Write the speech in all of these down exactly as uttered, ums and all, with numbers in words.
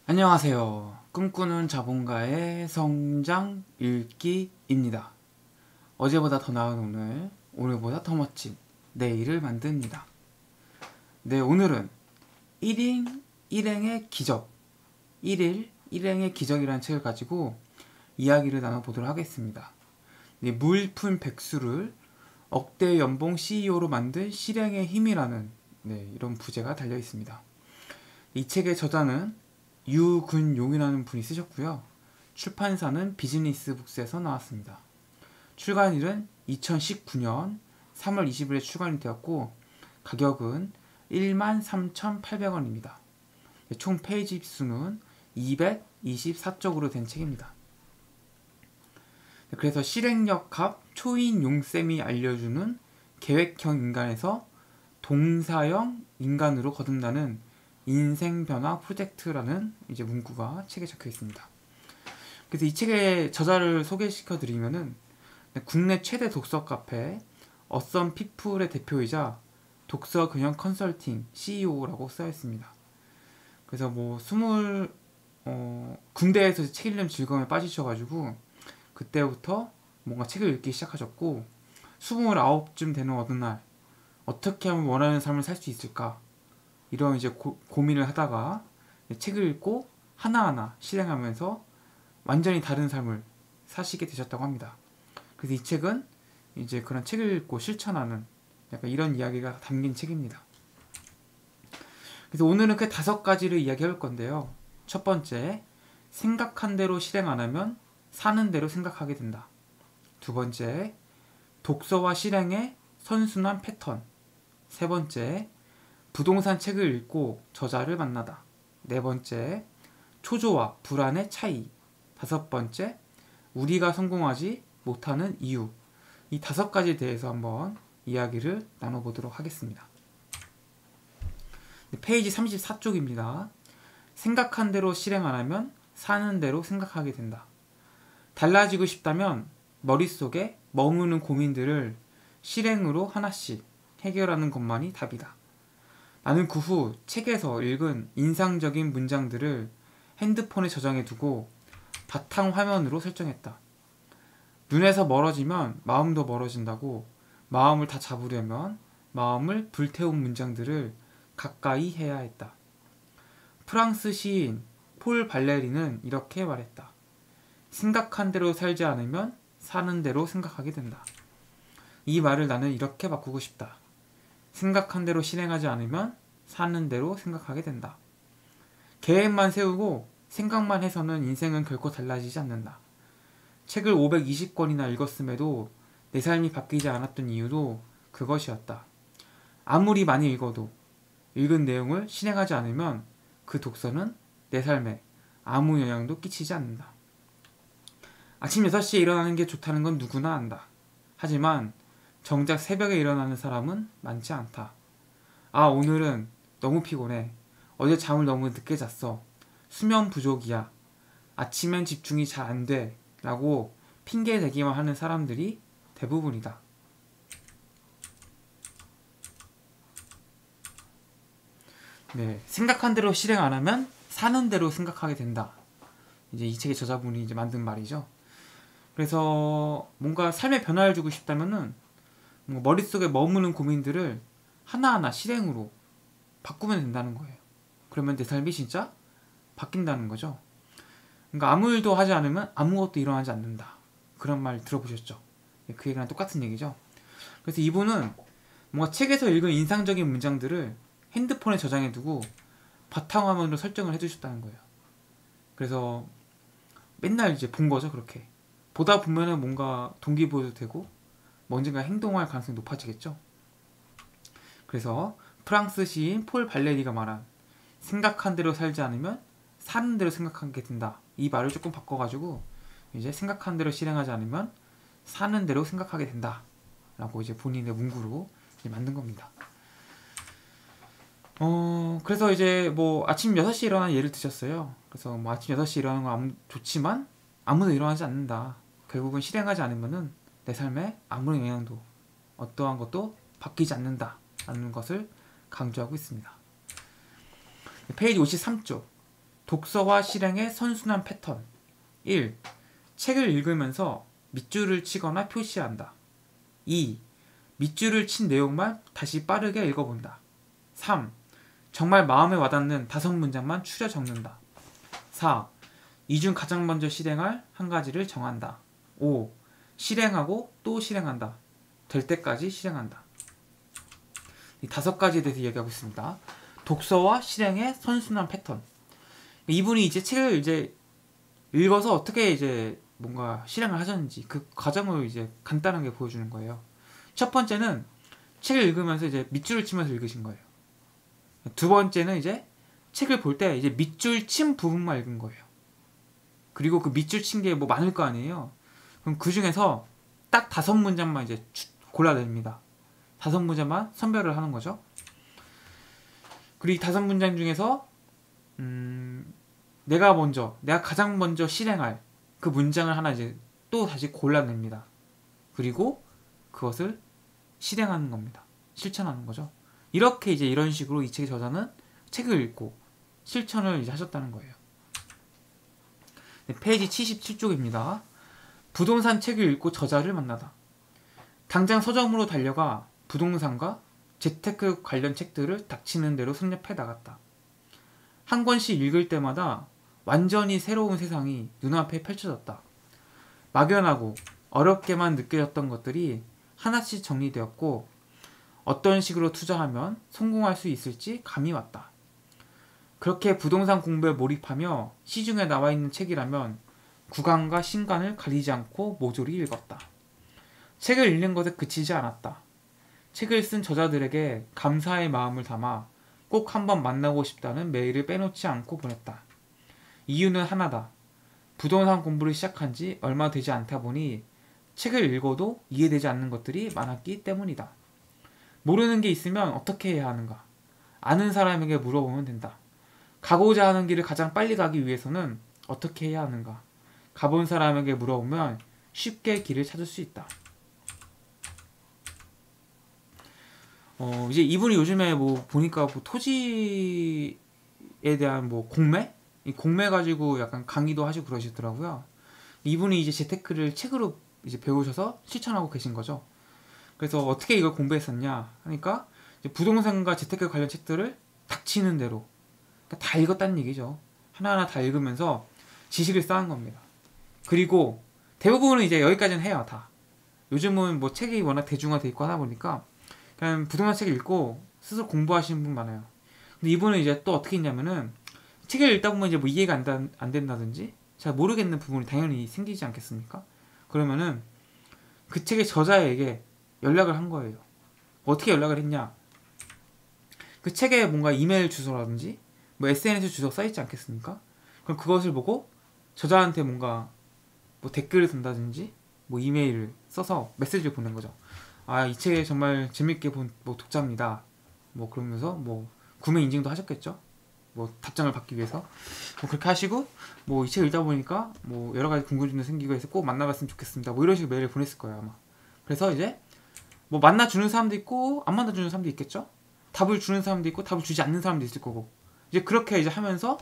안녕하세요. 꿈꾸는 자본가의 성장 읽기입니다. 어제보다 더 나은 오늘, 오늘보다 더 멋진 내일을 만듭니다. 네, 오늘은 일인 일행의 기적, 일일 일행의 기적이라는 책을 가지고 이야기를 나눠보도록 하겠습니다. 네, 무일푼 백수를 억대 연봉 씨이오로 만든 실행의 힘이라는 네, 이런 부제가 달려 있습니다. 이 책의 저자는 유근용이라는 분이 쓰셨고요. 출판사는 비즈니스북스에서 나왔습니다. 출간일은 이천십구 년 삼월 이십일에 출간이 되었고 가격은 일만 삼천팔백 원입니다. 총 페이지 수는 이백이십사 쪽으로 된 책입니다. 그래서 실행력합 초인 용쌤이 알려주는 계획형 인간에서 동사형 인간으로 거듭나는 인생 변화 프로젝트라는 이제 문구가 책에 적혀 있습니다. 그래서 이 책의 저자를 소개시켜 드리면은 국내 최대 독서 카페 어썸 피플의 대표이자 독서 경영 컨설팅 씨이오라고 써 있습니다. 그래서 뭐 스물 어, 군대에서 책 읽는 즐거움에 빠지셔가지고 그때부터 뭔가 책을 읽기 시작하셨고 스물아홉쯤 되는 어느 날 어떻게 하면 원하는 삶을 살 수 있을까 이런 이제 고, 고민을 하다가 책을 읽고 하나하나 실행하면서 완전히 다른 삶을 사시게 되셨다고 합니다. 그래서 이 책은 이제 그런 책을 읽고 실천하는 약간 이런 이야기가 담긴 책입니다. 그래서 오늘은 그 다섯 가지를 이야기할 건데요. 첫 번째, 생각한 대로 실행 안 하면 사는 대로 생각하게 된다. 두 번째, 독서와 실행의 선순환 패턴. 세 번째, 부동산 책을 읽고 저자를 만나다. 네 번째, 초조와 불안의 차이. 다섯 번째, 우리가 성공하지 못하는 이유. 이 다섯 가지에 대해서 한번 이야기를 나눠보도록 하겠습니다. 페이지 삼십사 쪽입니다. 생각한 대로 실행 안 하면 사는 대로 생각하게 된다. 달라지고 싶다면 머릿속에 머무는 고민들을 실행으로 하나씩 해결하는 것만이 답이다. 나는 그 후 책에서 읽은 인상적인 문장들을 핸드폰에 저장해 두고 바탕화면으로 설정했다. 눈에서 멀어지면 마음도 멀어진다고 마음을 다 잡으려면 마음을 불태운 문장들을 가까이 해야 했다. 프랑스 시인 폴 발레리는 이렇게 말했다. 생각한 대로 살지 않으면 사는 대로 생각하게 된다. 이 말을 나는 이렇게 바꾸고 싶다. 생각한 대로 실행하지 않으면 사는 대로 생각하게 된다. 계획만 세우고 생각만 해서는 인생은 결코 달라지지 않는다. 책을 오백이십 권이나 읽었음에도 내 삶이 바뀌지 않았던 이유도 그것이었다. 아무리 많이 읽어도 읽은 내용을 실행하지 않으면 그 독서는 내 삶에 아무 영향도 끼치지 않는다. 아침 여섯 시에 일어나는 게 좋다는 건 누구나 안다. 하지만 정작 새벽에 일어나는 사람은 많지 않다. 아, 오늘은 너무 피곤해. 어제 잠을 너무 늦게 잤어. 수면 부족이야. 아침엔 집중이 잘 안 돼. 라고 핑계 대기만 하는 사람들이 대부분이다. 네, 생각한 대로 실행 안 하면 사는 대로 생각하게 된다. 이제 이 책의 저자분이 이제 만든 말이죠. 그래서 뭔가 삶에 변화를 주고 싶다면은 머릿속에 머무는 고민들을 하나하나 실행으로 바꾸면 된다는 거예요. 그러면 내 삶이 진짜 바뀐다는 거죠. 그러니까 아무 일도 하지 않으면 아무것도 일어나지 않는다. 그런 말 들어보셨죠? 그 얘기랑 똑같은 얘기죠. 그래서 이분은 뭔가 책에서 읽은 인상적인 문장들을 핸드폰에 저장해두고 바탕화면으로 설정을 해주셨다는 거예요. 그래서 맨날 이제 본 거죠, 그렇게. 보다 보면은 뭔가 동기부여도 되고 언젠가 행동할 가능성이 높아지겠죠. 그래서 프랑스 시인 폴 발레리가 말한 생각한 대로 살지 않으면 사는 대로 생각하게 된다. 이 말을 조금 바꿔가지고 이제 생각한 대로 실행하지 않으면 사는 대로 생각하게 된다. 라고 이제 본인의 문구로 이제 만든 겁니다. 어, 그래서 이제 뭐 아침 여섯 시에 일어나는 예를 드셨어요. 그래서 뭐 아침 여섯 시에 일어나는 건 좋지만 아무도 일어나지 않는다. 결국은 실행하지 않으면은 내 삶에 아무런 영향도 어떠한 것도 바뀌지 않는다 라는 것을 강조하고 있습니다. 페이지 오십삼 쪽 독서와 실행의 선순환 패턴. 일. 책을 읽으면서 밑줄을 치거나 표시한다. 이. 밑줄을 친 내용만 다시 빠르게 읽어본다. 삼. 정말 마음에 와닿는 다섯 문장만 추려 적는다. 사. 이 중 가장 먼저 실행할 한 가지를 정한다. 오. 실행하고 또 실행한다. 될 때까지 실행한다. 이 다섯 가지에 대해서 이야기하고 있습니다. 독서와 실행의 선순환 패턴. 이분이 이제 책을 이제 읽어서 어떻게 이제 뭔가 실행을 하셨는지 그 과정을 이제 간단하게 보여주는 거예요. 첫 번째는 책을 읽으면서 이제 밑줄을 치면서 읽으신 거예요. 두 번째는 이제 책을 볼 때 이제 밑줄 친 부분만 읽은 거예요. 그리고 그 밑줄 친 게 뭐 많을 거 아니에요. 그럼 그 중에서 딱 다섯 문장만 이제 골라냅니다. 다섯 문장만 선별을 하는 거죠. 그리고 이 다섯 문장 중에서 음, 내가 먼저, 내가 가장 먼저 실행할 그 문장을 하나 이제 또 다시 골라냅니다. 그리고 그것을 실행하는 겁니다. 실천하는 거죠. 이렇게 이제 이런 식으로 이 책의 저자는 책을 읽고 실천을 이제 하셨다는 거예요. 네, 페이지 칠십칠 쪽입니다. 부동산 책을 읽고 저자를 만나다. 당장 서점으로 달려가 부동산과 재테크 관련 책들을 닥치는 대로 섭렵해 나갔다. 한 권씩 읽을 때마다 완전히 새로운 세상이 눈앞에 펼쳐졌다. 막연하고 어렵게만 느껴졌던 것들이 하나씩 정리되었고 어떤 식으로 투자하면 성공할 수 있을지 감이 왔다. 그렇게 부동산 공부에 몰입하며 시중에 나와 있는 책이라면 구간과 신간을 가리지 않고 모조리 읽었다. 책을 읽는 것에 그치지 않았다. 책을 쓴 저자들에게 감사의 마음을 담아 꼭 한번 만나고 싶다는 메일을 빼놓지 않고 보냈다. 이유는 하나다. 부동산 공부를 시작한 지 얼마 되지 않다 보니 책을 읽어도 이해되지 않는 것들이 많았기 때문이다. 모르는 게 있으면 어떻게 해야 하는가? 아는 사람에게 물어보면 된다. 가고자 하는 길을 가장 빨리 가기 위해서는 어떻게 해야 하는가? 가본 사람에게 물어보면 쉽게 길을 찾을 수 있다. 어, 이제 이분이 요즘에 뭐 보니까 뭐 토지에 대한 뭐 공매? 이 공매 가지고 약간 강의도 하시고 그러시더라고요. 이분이 이제 재테크를 책으로 이제 배우셔서 실천하고 계신 거죠. 그래서 어떻게 이걸 공부했었냐 하니까 이제 부동산과 재테크 관련 책들을 닥치는 대로 그러니까 다 읽었다는 얘기죠. 하나하나 다 읽으면서 지식을 쌓은 겁니다. 그리고 대부분은 이제 여기까지는 해요. 다. 요즘은 뭐 책이 워낙 대중화돼 있고 하다 보니까 그냥 부동산 책을 읽고 스스로 공부하시는 분 많아요. 근데 이분은 이제 또 어떻게 했냐면은 책을 읽다 보면 이제 뭐 이해가 안, 다, 안 된다든지 잘 모르겠는 부분이 당연히 생기지 않겠습니까? 그러면은 그 책의 저자에게 연락을 한 거예요. 어떻게 연락을 했냐? 그 책에 뭔가 이메일 주소라든지 뭐 에스엔에스 주소 써있지 않겠습니까? 그럼 그것을 보고 저자한테 뭔가 뭐 댓글을 쓴다든지 뭐 이메일을 써서 메시지를 보낸 거죠. 아, 이 책 정말 재밌게 본 뭐 독자입니다. 뭐 그러면서 뭐 구매 인증도 하셨겠죠? 뭐 답장을 받기 위해서 뭐 그렇게 하시고 뭐 이 책 읽다 보니까 뭐 여러 가지 궁금증도 생기고 해서 꼭 만나봤으면 좋겠습니다. 뭐 이런 식으로 메일을 보냈을 거예요 아마. 그래서 이제 뭐 만나주는 사람도 있고 안 만나주는 사람도 있겠죠? 답을 주는 사람도 있고 답을 주지 않는 사람도 있을 거고 이제 그렇게 이제 하면서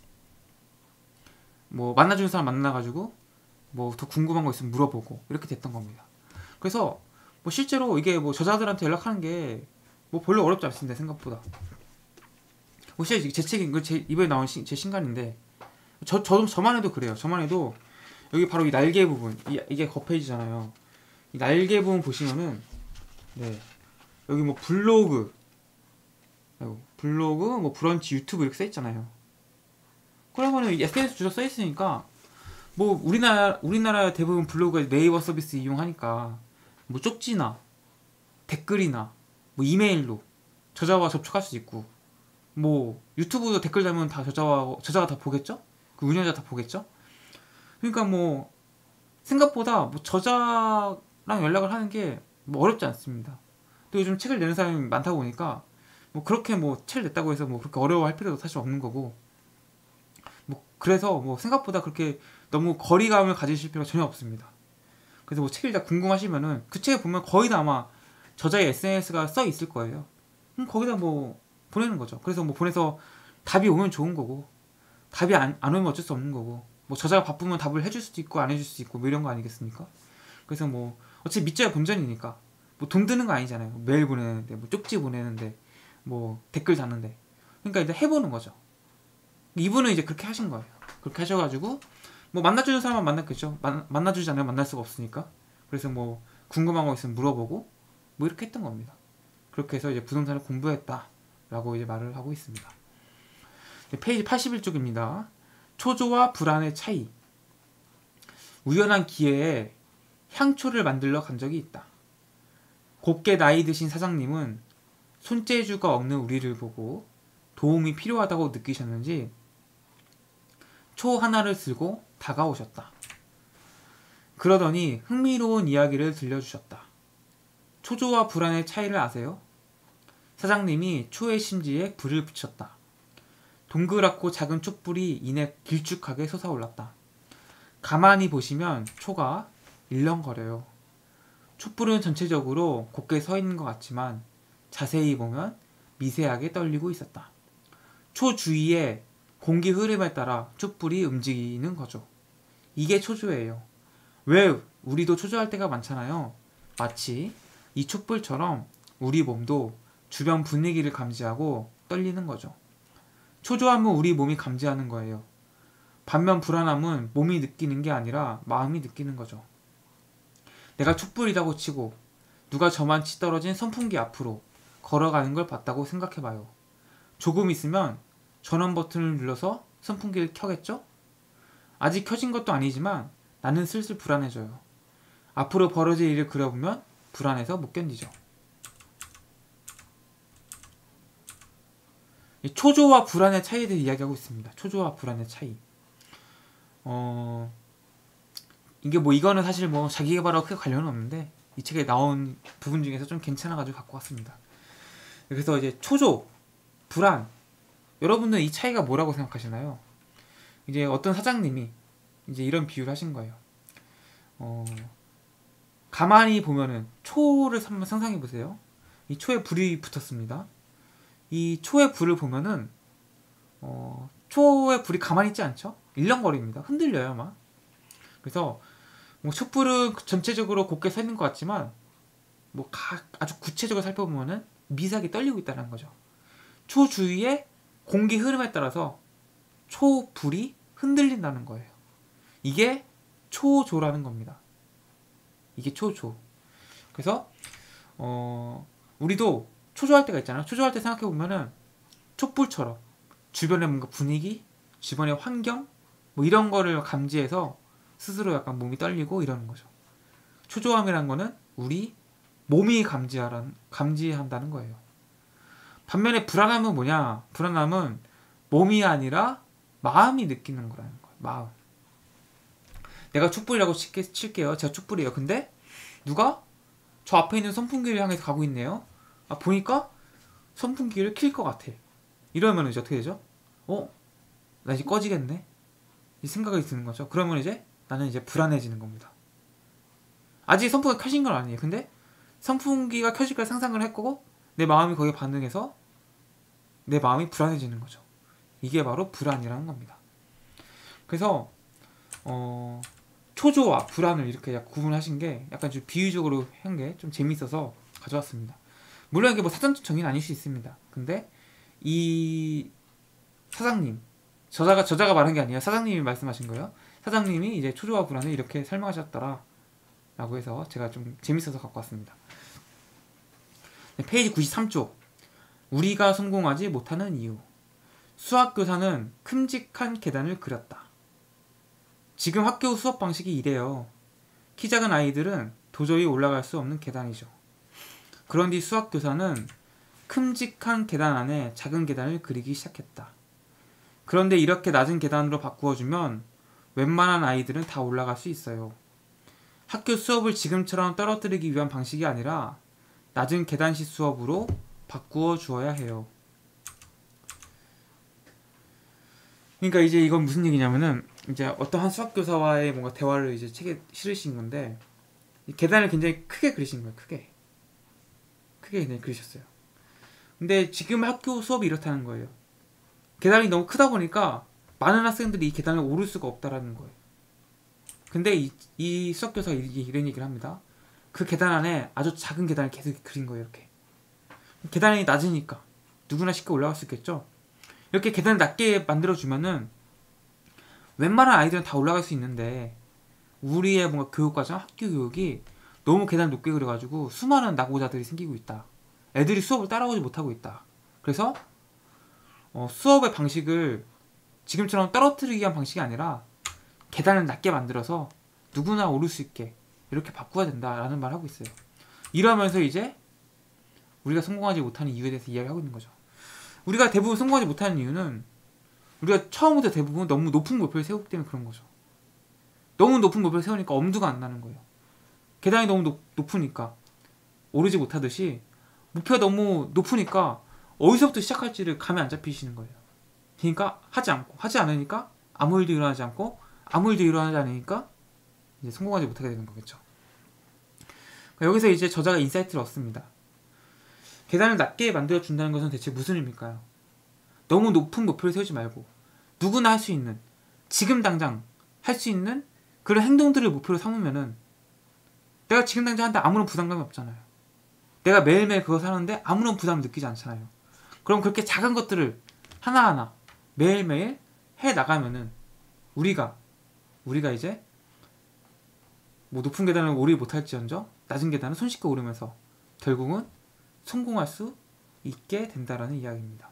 뭐 만나주는 사람 만나가지고 뭐 더 궁금한 거 있으면 물어보고 이렇게 됐던 겁니다. 그래서 뭐 실제로 이게 뭐 저자들한테 연락하는 게 뭐 별로 어렵지 않습니다. 생각보다. 뭐 실제 제 책인 제 이번에 나온 시, 제 신간인데 저, 저 저만 해도 그래요. 저만 해도 여기 바로 이 날개 부분 이, 이게 겉페이지잖아요. 이 날개 부분 보시면은 네 여기 뭐 블로그 아이고, 블로그 뭐 브런치 유튜브 이렇게 써 있잖아요. 그러면은 에스엔에스 주소 써 있으니까 뭐 우리나라 우리나라 대부분 블로그에 네이버 서비스 이용하니까 뭐 쪽지나 댓글이나 뭐 이메일로 저자와 접촉할 수 있고 뭐 유튜브도 댓글 달면 다 저자와 저자가 다 보겠죠? 그 운영자 다 보겠죠? 그러니까 뭐 생각보다 뭐 저자랑 연락을 하는 게 뭐 어렵지 않습니다. 또 요즘 책을 내는 사람이 많다 보니까 뭐 그렇게 뭐 책을 냈다고 해서 뭐 그렇게 어려워할 필요도 사실 없는 거고 뭐 그래서 뭐 생각보다 그렇게 너무 거리감을 가지실 필요가 전혀 없습니다. 그래서 뭐 책을 다 궁금하시면은 그 책에 보면 거의 다 아마 저자의 에스엔에스가 써 있을 거예요. 그럼 거기다 뭐 보내는 거죠. 그래서 뭐 보내서 답이 오면 좋은 거고 답이 안, 안 오면 어쩔 수 없는 거고, 뭐 저자가 바쁘면 답을 해줄 수도 있고 안 해줄 수도 있고 뭐 이런 거 아니겠습니까? 그래서 뭐 어차피 밑져야 본전이니까 뭐 돈 드는 거 아니잖아요. 메일 보내는데, 뭐 쪽지 보내는데, 뭐 댓글 다는데. 그러니까 이제 해보는 거죠. 이분은 이제 그렇게 하신 거예요. 그렇게 하셔가지고 뭐 만나주는 사람은 만났겠죠. 만, 만나주지 않으면 만날 수가 없으니까. 그래서 뭐 궁금한 거 있으면 물어보고 뭐 이렇게 했던 겁니다. 그렇게 해서 이제 부동산을 공부했다라고 이제 말을 하고 있습니다. 페이지 팔십일 쪽입니다. 초조와 불안의 차이. 우연한 기회에 향초를 만들러 간 적이 있다. 곱게 나이 드신 사장님은 손재주가 없는 우리를 보고 도움이 필요하다고 느끼셨는지 초 하나를 들고 다가오셨다. 그러더니 흥미로운 이야기를 들려주셨다. 초조와 불안의 차이를 아세요? 사장님이 초의 심지에 불을 붙였다. 동그랗고 작은 촛불이 이내 길쭉하게 솟아올랐다. 가만히 보시면 초가 일렁거려요. 촛불은 전체적으로 곱게 서 있는 것 같지만 자세히 보면 미세하게 떨리고 있었다. 초 주위에 공기 흐름에 따라 촛불이 움직이는 거죠. 이게 초조예요. 왜 우리도 초조할 때가 많잖아요. 마치 이 촛불처럼 우리 몸도 주변 분위기를 감지하고 떨리는 거죠. 초조함은 우리 몸이 감지하는 거예요. 반면 불안함은 몸이 느끼는 게 아니라 마음이 느끼는 거죠. 내가 촛불이라고 치고 누가 저만치 떨어진 선풍기 앞으로 걸어가는 걸 봤다고 생각해봐요. 조금 있으면 전원 버튼을 눌러서 선풍기를 켜겠죠? 아직 켜진 것도 아니지만 나는 슬슬 불안해져요. 앞으로 벌어질 일을 그려보면 불안해서 못 견디죠. 초조와 불안의 차이에 대해 이야기하고 있습니다. 초조와 불안의 차이. 어, 이게 뭐 이거는 사실 뭐 자기개발하고 크게 관련은 없는데 이 책에 나온 부분 중에서 좀 괜찮아가지고 갖고 왔습니다. 그래서 이제 초조, 불안, 여러분들 이 차이가 뭐라고 생각하시나요? 이제 어떤 사장님이 이제 이런 비유를 하신 거예요. 어, 가만히 보면은 초를 한번 상상해 보세요. 이 초에 불이 붙었습니다. 이 초의 불을 보면은 어, 초의 불이 가만히 있지 않죠? 일렁거립니다. 흔들려요, 막. 그래서 뭐 촛불은 전체적으로 곱게 서 있는 것 같지만 뭐 각 아주 구체적으로 살펴보면은 미세하게 떨리고 있다는 거죠. 초 주위에 공기 흐름에 따라서 초불이 흔들린다는 거예요. 이게 초조라는 겁니다. 이게 초조. 그래서 어, 우리도 초조할 때가 있잖아요. 초조할 때 생각해 보면은 촛불처럼 주변의 뭔가 분위기, 주변의 환경 뭐 이런 거를 감지해서 스스로 약간 몸이 떨리고 이러는 거죠. 초조함이라는 거는 우리 몸이 감지하란, 감지한다는 거예요. 반면에 불안함은 뭐냐? 불안함은 몸이 아니라 마음이 느끼는 거라는 거예요. 마음. 내가 촛불이라고 칠게, 칠게요. 제가 촛불이에요. 근데 누가 저 앞에 있는 선풍기를 향해서 가고 있네요. 아, 보니까 선풍기를 킬 것 같아. 이러면 이제 어떻게 되죠? 어? 나 이제 꺼지겠네? 이 생각이 드는 거죠. 그러면 이제 나는 이제 불안해지는 겁니다. 아직 선풍기가 켜진 건 아니에요. 근데 선풍기가 켜질 걸 상상을 했고 내 마음이 거기에 반응해서 내 마음이 불안해지는 거죠. 이게 바로 불안이라는 겁니다. 그래서 어, 초조와 불안을 이렇게 구분하신 게 약간 좀 비유적으로 한 게 좀 재밌어서 가져왔습니다. 물론 이게 뭐 사전적 정의는 아닐 수 있습니다. 근데 이 사장님, 저자가 저자가 말한 게 아니라 사장님이 말씀하신 거예요. 사장님이 이제 초조와 불안을 이렇게 설명하셨더라 라고 해서 제가 좀 재밌어서 갖고 왔습니다. 네, 페이지 구십삼 쪽. 우리가 성공하지 못하는 이유. 수학교사는 큼직한 계단을 그렸다. 지금 학교 수업 방식이 이래요. 키 작은 아이들은 도저히 올라갈 수 없는 계단이죠. 그런 뒤 수학교사는 큼직한 계단 안에 작은 계단을 그리기 시작했다. 그런데 이렇게 낮은 계단으로 바꾸어주면 웬만한 아이들은 다 올라갈 수 있어요. 학교 수업을 지금처럼 떨어뜨리기 위한 방식이 아니라 낮은 계단식 수업으로 바꾸어 주어야 해요. 그러니까 이제 이건 무슨 얘기냐면은 이제 어떤 한 수학교사와의 뭔가 대화를 이제 책에 실으신 건데 이 계단을 굉장히 크게 그리신 거예요. 크게. 크게 굉장히 그리셨어요. 근데 지금 학교 수업이 이렇다는 거예요. 계단이 너무 크다 보니까 많은 학생들이 이 계단을 오를 수가 없다라는 거예요. 근데 이, 이 수학교사가 이런 얘기를 합니다. 그 계단 안에 아주 작은 계단을 계속 그린 거예요. 이렇게 계단이 낮으니까 누구나 쉽게 올라갈 수 있겠죠. 이렇게 계단을 낮게 만들어주면은 웬만한 아이들은 다 올라갈 수 있는데 우리의 뭔가 교육과정, 학교 교육이 너무 계단을 높게 그려가지고 수많은 낙오자들이 생기고 있다. 애들이 수업을 따라오지 못하고 있다. 그래서 어, 수업의 방식을 지금처럼 떨어뜨리기 위한 방식이 아니라 계단을 낮게 만들어서 누구나 오를 수 있게 이렇게 바꿔야 된다라는 말을 하고 있어요. 이러면서 이제 우리가 성공하지 못하는 이유에 대해서 이야기를 하고 있는 거죠. 우리가 대부분 성공하지 못하는 이유는 우리가 처음부터 대부분 너무 높은 목표를 세우기 때문에 그런 거죠. 너무 높은 목표를 세우니까 엄두가 안 나는 거예요. 계단이 너무 높, 높으니까 오르지 못하듯이 목표가 너무 높으니까 어디서부터 시작할지를 감이 안 잡히시는 거예요. 그러니까 하지 않고 하지 않으니까 아무 일도 일어나지 않고 아무 일도 일어나지 않으니까 이제 성공하지 못하게 되는 거겠죠. 여기서 이제 저자가 인사이트를 얻습니다. 계단을 낮게 만들어준다는 것은 대체 무슨 의미일까요? 너무 높은 목표를 세우지 말고 누구나 할 수 있는, 지금 당장 할 수 있는 그런 행동들을 목표로 삼으면은 내가 지금 당장 한다 아무런 부담감이 없잖아요. 내가 매일매일 그거 사는데 아무런 부담을 느끼지 않잖아요. 그럼 그렇게 작은 것들을 하나하나 매일매일 해 나가면은 우리가 우리가 이제 뭐 높은 계단을 오르지 못할지언정 낮은 계단을 손쉽게 오르면서 결국은 성공할 수 있게 된다라는 이야기입니다.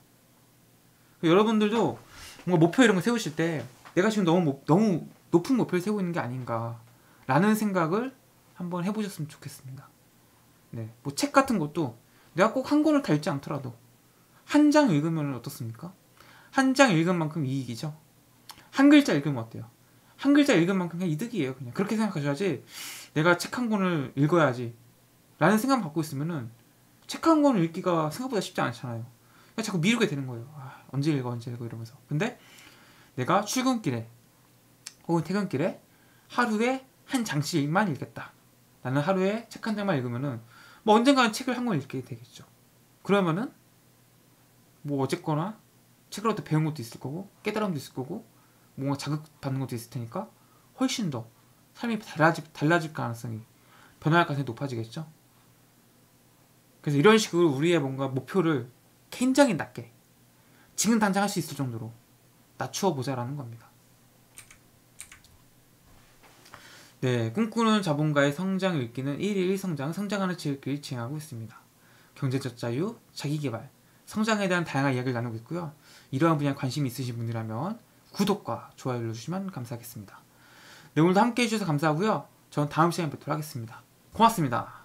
여러분들도 뭔가 목표 이런 거 세우실 때 내가 지금 너무 너무 높은 목표를 세우고 있는 게 아닌가라는 생각을 한번 해보셨으면 좋겠습니다. 네, 뭐 책 같은 것도 내가 꼭 한 권을 다 읽지 않더라도 한 장 읽으면 어떻습니까? 한 장 읽은 만큼 이익이죠. 한 글자 읽으면 어때요? 한 글자 읽은 만큼 그냥 이득이에요. 그냥 그렇게 생각하셔야지. 내가 책 한 권을 읽어야지 라는 생각 갖고 있으면은 책 한 권을 읽기가 생각보다 쉽지 않잖아요. 그러니까 자꾸 미루게 되는 거예요. 아, 언제 읽어 언제 읽어 이러면서. 근데 내가 출근길에 혹은 퇴근길에 하루에 한 장씩만 읽겠다. 나는 하루에 책 한 장만 읽으면은 뭐 언젠가는 책을 한 권 읽게 되겠죠. 그러면은 뭐 어쨌거나 책으로부터 배운 것도 있을 거고 깨달음도 있을 거고 뭔가 자극받는 것도 있을 테니까 훨씬 더 삶이 달라질, 달라질 가능성이 변화할 가능성이 높아지겠죠. 그래서 이런 식으로 우리의 뭔가 목표를 굉장히 낮게 지금 당장 할 수 있을 정도로 낮추어 보자라는 겁니다. 네, 꿈꾸는 자본가의 성장 읽기는 일일 일 성장, 성장하는 책을 진행하고 있습니다. 경제적 자유, 자기개발, 성장에 대한 다양한 이야기를 나누고 있고요. 이러한 분야에 관심이 있으신 분이라면 구독과 좋아요 눌러주시면 감사하겠습니다. 네, 오늘도 함께 해주셔서 감사하고요. 저는 다음 시간에 뵙도록 하겠습니다. 고맙습니다.